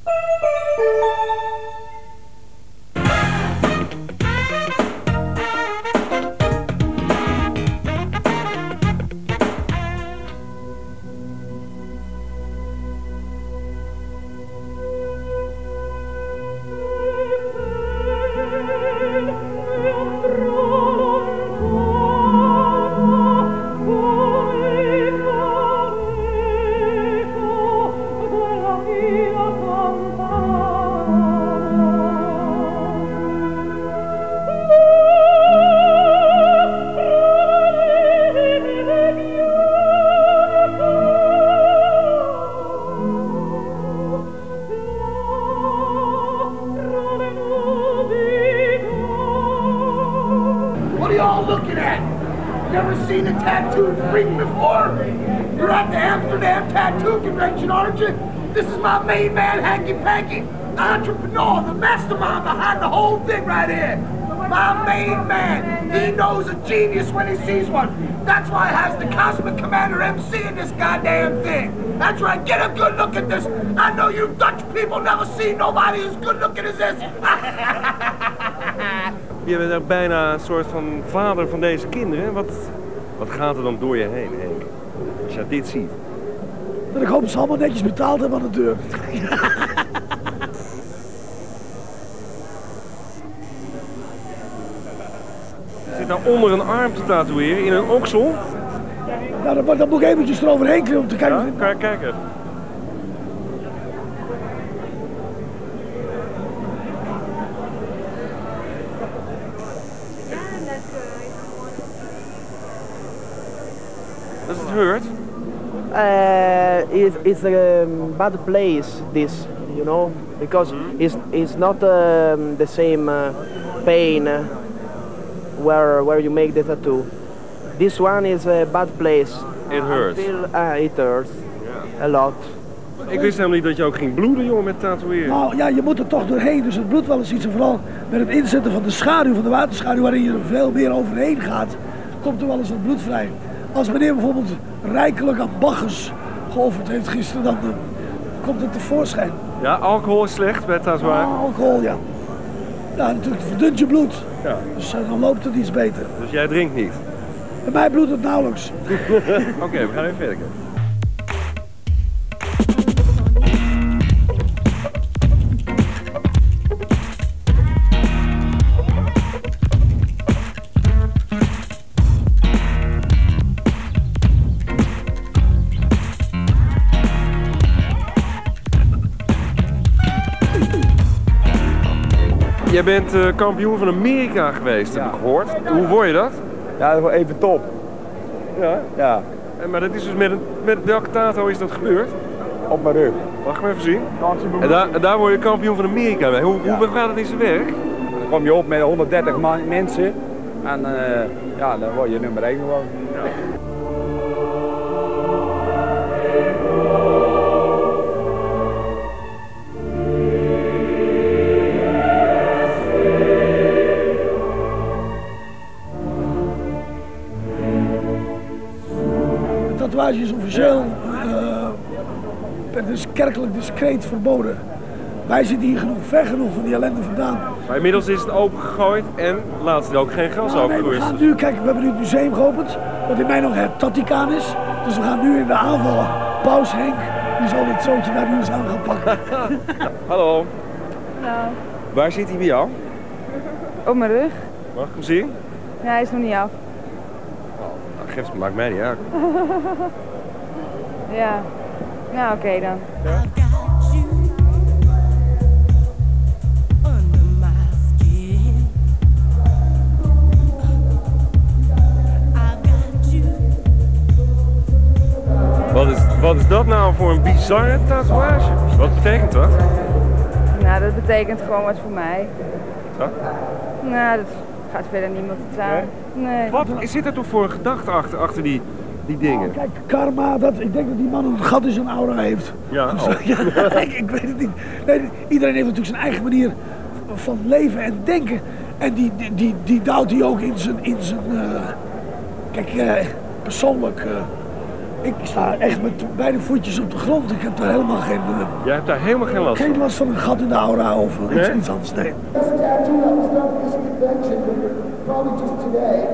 What are y'all looking at? Never seen a tattooed freak before? You're at the Amsterdam Tattoo Convention, aren't you? This is my main man, Hanky Panky, the entrepreneur, the mastermind behind the whole thing right here. My main man, he knows a genius when he sees one. That's why he has the Cosmic Commander MC in this goddamn thing. That's right, get a good look at this. I know you Dutch people never seen nobody as good looking as this. Je bent ook bijna een soort van vader van deze kinderen. Wat gaat er dan door je heen, Henk? Als je dit ziet. En ik hoop dat ze allemaal netjes betaald hebben aan de deur. Zit nou onder een arm te tatoeëren in een oksel? Nou, dan moet ik eventjes eroverheen klimmen om te kijken. Ja, kan je kijken. Does it hurt? It's a bad place, this, you know, because it's not the same pain where you make the tattoo. This one is a bad place. It hurts. It hurts a lot. Ik wist helemaal niet dat je ook ging bloeden, jongen, met tatoeëren. Nou ja, je moet er toch doorheen, dus het bloedt wel eens iets. En vooral met het inzetten van de schaduw, van de waterschaduw, waarin je er veel meer overheen gaat, komt er wel eens wat bloed vrij. Als meneer bijvoorbeeld rijkelijk aan baggers geofferd heeft gisteren, dan komt het tevoorschijn. Ja, alcohol is slecht bij tatoeëren. Alcohol, ja. Ja, natuurlijk verdunt je bloed. Ja. Dus dan loopt het iets beter. Dus jij drinkt niet? Bij mij bloedt het nauwelijks. Oké, we gaan even verder. Jij bent kampioen van Amerika geweest, heb ik gehoord. Hoe word je dat? Ja, dat is wel even top. Ja? Ja. Maar dat is dus met welke tato is dat gebeurd? Op mijn rug. Mag ik hem even zien? En daar word je kampioen van Amerika mee. Hoe gaat het in zijn werk? Dan kom je op met 130 mensen en ja, dan word je nummer 1 gewoon. Ja. Tatoeage is officieel, het is kerkelijk discreet verboden. Wij zitten hier ver genoeg van die ellende vandaan. Maar inmiddels is het opengegooid en laatst er ook geen gras over we gaan nu, kijk, we hebben nu het museum geopend, wat in mijn ogen het Taticaan is. Dus we gaan nu in de aanvallen. Paus Henk, die zal dit zootje daar nu eens aan gaan pakken. Hallo. Hallo. Waar zit hij bij jou? Op mijn rug. Mag ik hem zien? Ja, hij is nog niet af. Geef het, maakt mij niet uit. Ja. Nou, oké dan. Ja. Wat is dat nou voor een bizarre tatoeage? Wat betekent dat? Nou, dat betekent gewoon wat voor mij. Zo? Nou, dat gaat verder niemand het aan. Nee. Wat zit er toch voor een gedachte achter die dingen? Oh, kijk, karma, ik denk dat die man een gat in zijn aura heeft. Ja, ja, ik weet het niet. Nee, iedereen heeft natuurlijk zijn eigen manier van leven en denken. En die duwt hij ook in zijn kijk, persoonlijk Ik sta echt met beide voetjes op de grond. Ik heb daar helemaal geen... Jij hebt daar helemaal geen last van? Geen last van een gat in de aura of iets anders, nee. This tattoo that was done for this convention, probably just today.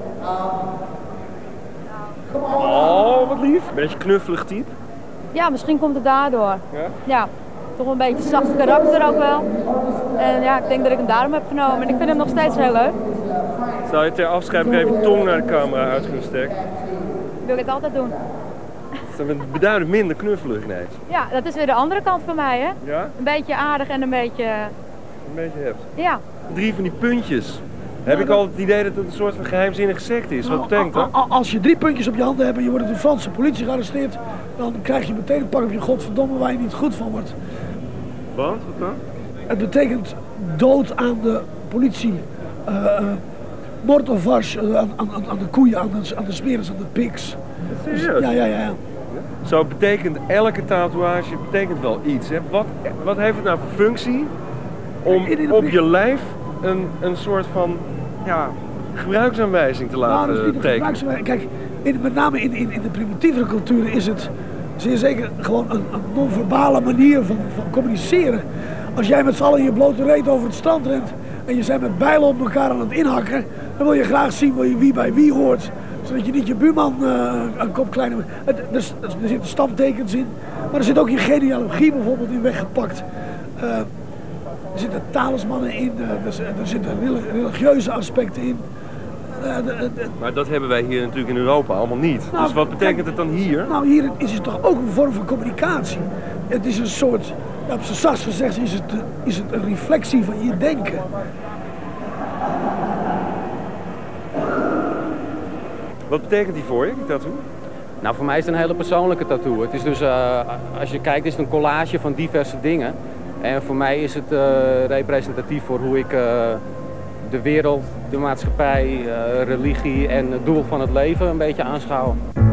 Come on. Oh, wat lief. Beetje knuffelig type. Ja, misschien komt het daardoor. Ja? Ja, toch een beetje zacht karakter ook wel. En ja, ik denk dat ik hem daarom heb genomen. En ik vind hem nog steeds heel leuk. Zou je ter afscheid nog even je tong naar de camera uit kunnen steken? Wil ik het altijd doen. Dat is beduidend minder knuffelig ineens. Ja, dat is weer de andere kant van mij, hè? Ja? Een beetje aardig en een beetje... Een beetje hebt. Ja. 3 van die puntjes. Heb ik al het idee dat het een soort van geheimzinnige secte is? Wat betekent dat? Als je 3 puntjes op je handen hebt en je wordt door de Franse politie gearresteerd, dan krijg je meteen een pak op je godverdomme waar je niet goed van wordt. Wat? Wat dan? Het betekent dood aan de politie. Mort of vars aan de koeien, aan de smeres, aan de pigs. Serieus? Ja. Zo betekent elke tatoeage betekent wel iets. Hè? Wat heeft het nou voor functie om op je lijf een soort van gebruiksaanwijzing te laten dat is niet tekenen? Kijk, met name in de primitievere culturen is het zeer zeker gewoon een non-verbale manier van communiceren. Als jij met z'n allen in je blote reet over het strand rent en je bent met bijlen op elkaar aan het inhakken, dan wil je graag zien wie bij wie hoort. Zodat je niet je buurman een kop kleiner... Er zitten stamtekens in, maar er zit ook je genealogie bijvoorbeeld in weggepakt. Er zitten talismannen in, er zitten religieuze aspecten in. Maar dat hebben wij hier natuurlijk in Europa allemaal niet. Nou, dus wat betekent het dan hier? Nou, hier is het toch ook een vorm van communicatie. Het is een soort, op z'n zachtst gezegd, is het een reflectie van je denken. Wat betekent die voor je, die tattoo? Nou, voor mij is het een hele persoonlijke tattoo. Het is dus, als je kijkt, is het een collage van diverse dingen. En voor mij is het representatief voor hoe ik de wereld, de maatschappij, religie en het doel van het leven een beetje aanschouw.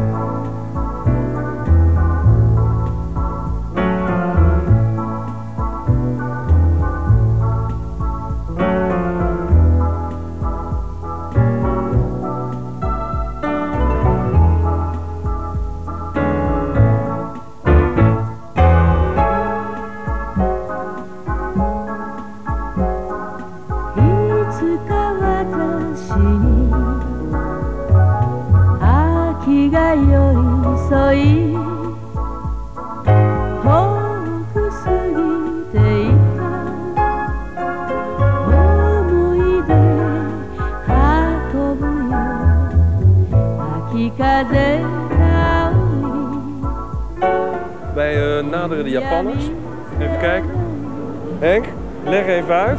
Wij naderen de Japanners. Even kijken. Henk, leg even uit.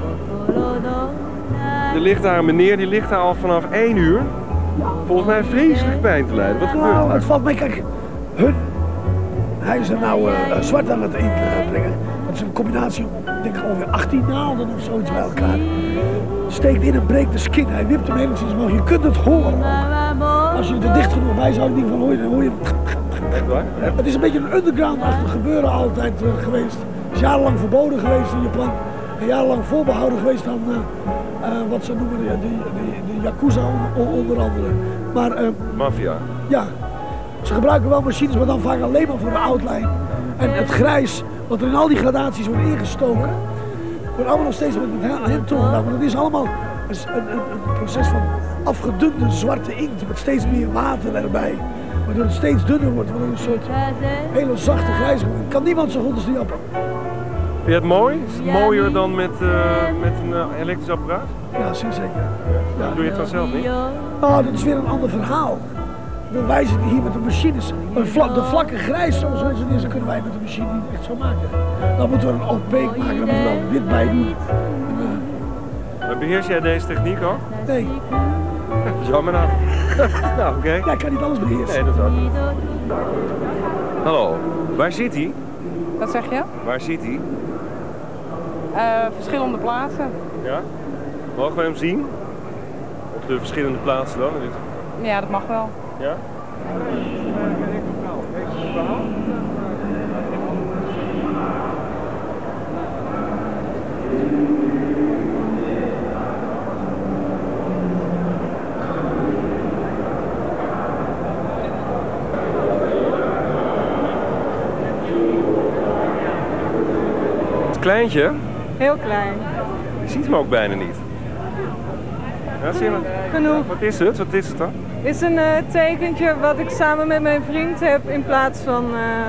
Er ligt daar een meneer, die ligt daar al vanaf 1 uur. Volgens mij vreselijk pijn te lijden. Wat gebeurt er? Nou, het valt mee, kijk. Hij is er nou zwart aan het inbrengen. Dat is een combinatie, denk ik ongeveer 18 naalden of zoiets bij elkaar. Steekt in en breekt de skin. Hij wipt hem enigszins omhoog. Je kunt het horen ook. Als je er dicht genoeg bij zou, in ieder geval hoor je hem. Het is een beetje een underground-achtig gebeuren altijd geweest. Het is jarenlang verboden geweest in Japan. En jarenlang voorbehouden geweest aan wat ze noemen de Yakuza onder andere. Maar, Maffia. Ja, ze gebruiken wel machines, maar dan vaak alleen maar voor de outline. En het grijs, wat er in al die gradaties wordt ingestoken, wordt allemaal nog steeds met het handtool gedaan. Maar dat is allemaal een proces van afgedunde zwarte inkt met steeds meer water erbij. Waardoor het steeds dunner wordt, waardoor een soort hele zachte grijs wordt. Kan niemand zo goed als de Japan. Vind je het mooi? Is het mooier dan met een elektrisch apparaat? Ja, zeer zeker. Ja. Doe je het dan zelf niet? Nou, dat is weer een ander verhaal. Wij zitten hier met de machines. De vlakke grijs zoals het is, dan kunnen wij met de machine niet echt zo maken. Dan moeten we een opaque maken, dan moeten we er wit bij doen. Maar beheers jij deze techniek ook? Nee. Jammer nou. Nou, oké. Ja, ik kan niet alles beheersen. Nee, dat ook. Hallo, waar zit hij? Wat zeg je? Waar zit hij? Verschillende plaatsen. Ja? Mogen we hem zien? Op de verschillende plaatsen dan? Ja, dat mag wel. Ja? kleintje? Heel klein. Je ziet hem ook bijna niet. Ja, zie je hem? Genoeg. Wat is het? Wat is het dan? Is een tekentje wat ik samen met mijn vriend heb in plaats van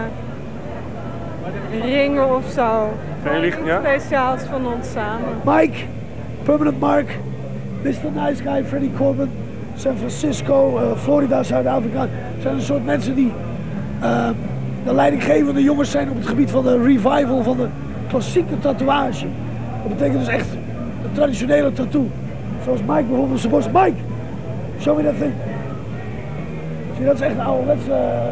ringen of zo. Iets speciaals van ons samen. Mike, Permanent Mark, Mr. Nice Guy, Freddie Corbin, San Francisco, Florida, Zuid-Afrika. Zijn een soort mensen die de leidinggevende jongens zijn op het gebied van de revival van de klassieke tatoeage. Dat betekent dus echt een traditionele tattoo. Zoals Mike bijvoorbeeld zijn borst. Mike, show me that thing. Zie je, dat is echt een ouderwetse...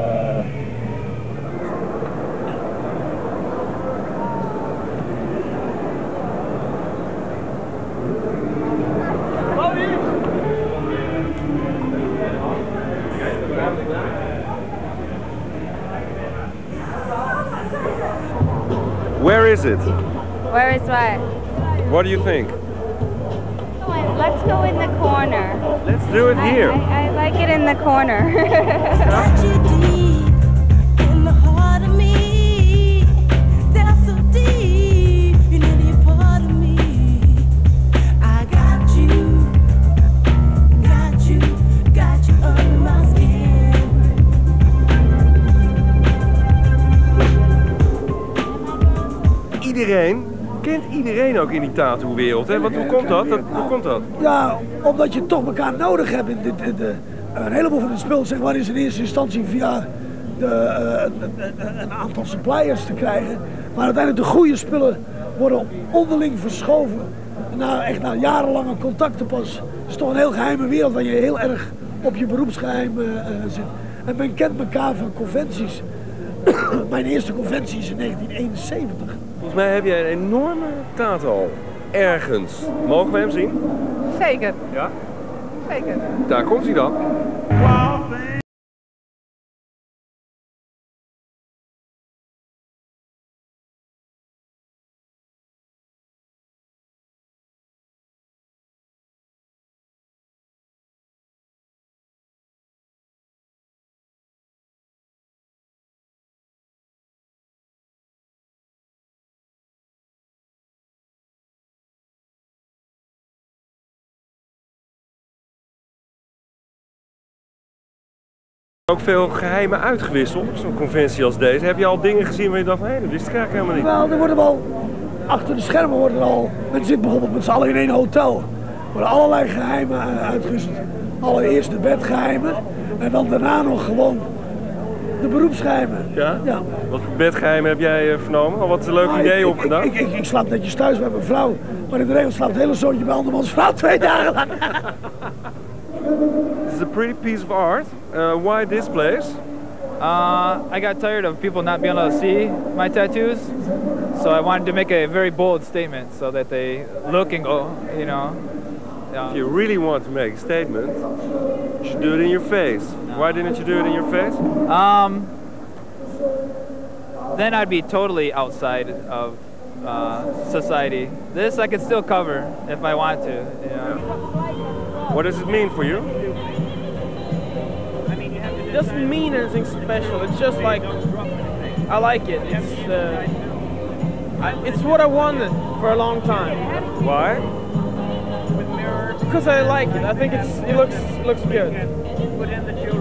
Where is it? Where is what? What do you think? Let's go in the corner. Let's do it here. I like it in the corner. Kent iedereen ook in die tattoo-wereld, hè? Hoe komt dat? Hoe komt dat? Ja, omdat je toch elkaar nodig hebt. Een heleboel van de spul zeg maar, is in eerste instantie via een aantal suppliers te krijgen. Maar uiteindelijk de goede spullen worden onderling verschoven. Echt na jarenlange contacten pas. Het is toch een heel geheime wereld waar je heel erg op je beroepsgeheim zit. En men kent elkaar van conventies. Mijn eerste conventie is in 1971. Volgens mij heb jij een enorme tato ergens. Mogen we hem zien? Zeker. Ja? Zeker. Daar komt hij dan. Ook veel geheimen uitgewisseld op zo'n conventie als deze. Heb je al dingen gezien waar je dacht van, hé, dat wist ik eigenlijk helemaal niet? Wel, er worden wel, achter de schermen worden er al, men zit bijvoorbeeld met z'n allen in één hotel. Er worden allerlei geheimen uitgewisseld. Allereerst de bedgeheimen en dan daarna nog gewoon de beroepsgeheimen. Ja? Ja. Wat voor bedgeheimen heb jij vernomen? Al wat leuke ideeën opgedaan? Ik slaap netjes thuis bij mijn vrouw, maar in de regel slaapt het hele zoontje bij andermans vrouw 2 dagen lang. This is a pretty piece of art. Why this place? I got tired of people not being able to see my tattoos, so I wanted to make a very bold statement so that they look and go, you know. If you really want to make a statement, you should do it in your face. No. Why didn't you do it in your face? Then I'd be totally outside of society. This I could still cover if I want to, you know. What does it mean for you? It doesn't mean anything special. It's just like I like it. It's what I wanted for a long time. Why? Because I like it. I think it looks good.